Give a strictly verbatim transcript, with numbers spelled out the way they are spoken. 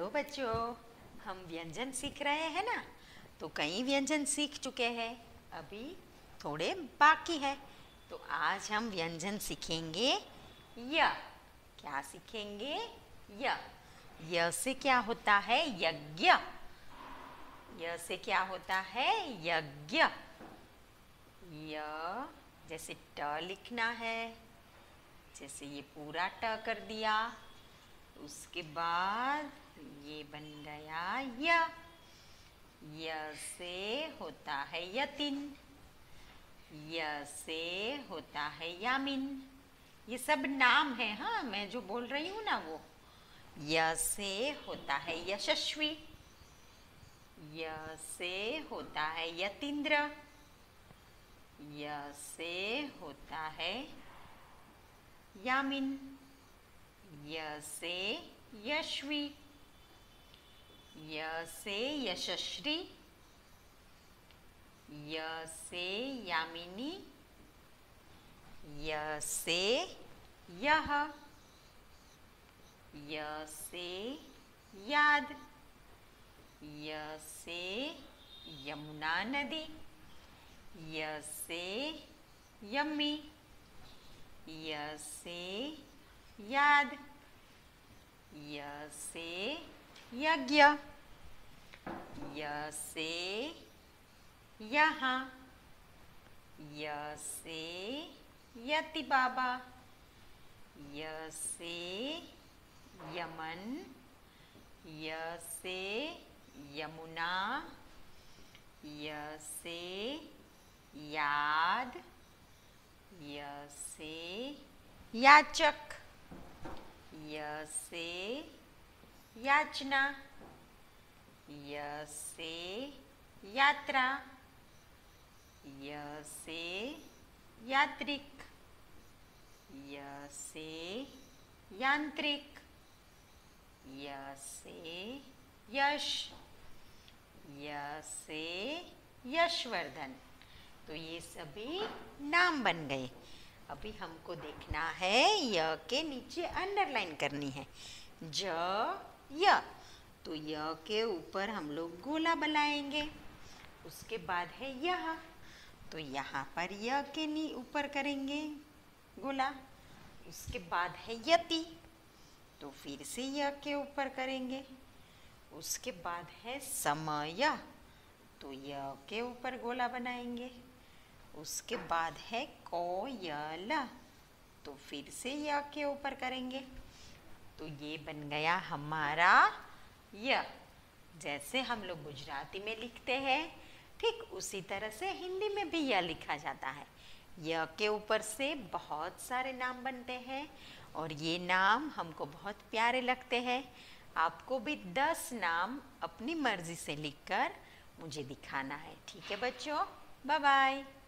Hello बच्चों, हम व्यंजन सीख रहे हैं ना। तो कई व्यंजन सीख चुके हैं, अभी थोड़े बाकी है। तो आज हम व्यंजन सीखेंगे य। क्या सीखेंगे? य। य से क्या होता है? यज्ञ। य से क्या होता है? यज्ञ। य जैसे ट लिखना है, जैसे ये पूरा ट कर दिया, उसके बाद ये बन गया य। य से होता है यतिन, य से होता है यामिन। ये सब नाम है, हाँ, मैं जो बोल रही हूँ ना वो। य से होता है यशस्वी, य से होता है यतीन्द्र, य से होता है यामिन, य से यश्वी, य से यशस्वी, य से यामिनी, य से यह, य से याद, य से यमुना नदी, य से यम्मी, य से याद, य से यज्ञ, य से यहाँ, य से यति बाबा, य से यमन, य से यमुना, य से याद, य से याचक, य से याचना, य से यात्रा, य से यात्रिक, य से यांत्रिक, य से यश, य से यशवर्धन। तो ये सभी नाम बन गए। अभी हमको देखना है, य के नीचे अंडरलाइन करनी है, ज य। तो य के ऊपर हम लोग गोला बनाएंगे। उसके बाद है यह, तो यहाँ पर य के नी ऊपर करेंगे गोला। उसके बाद है यति, तो फिर से य के ऊपर करेंगे। उसके बाद है समय, तो य के ऊपर गोला बनाएंगे। उसके बाद है कोयल, तो फिर से य के ऊपर करेंगे। तो ये बन गया हमारा य। जैसे हम लोग गुजराती में लिखते हैं, ठीक उसी तरह से हिंदी में भी य लिखा जाता है। य के ऊपर से बहुत सारे नाम बनते हैं और ये नाम हमको बहुत प्यारे लगते हैं। आपको भी दस नाम अपनी मर्जी से लिखकर मुझे दिखाना है, ठीक है बच्चों? Bye bye.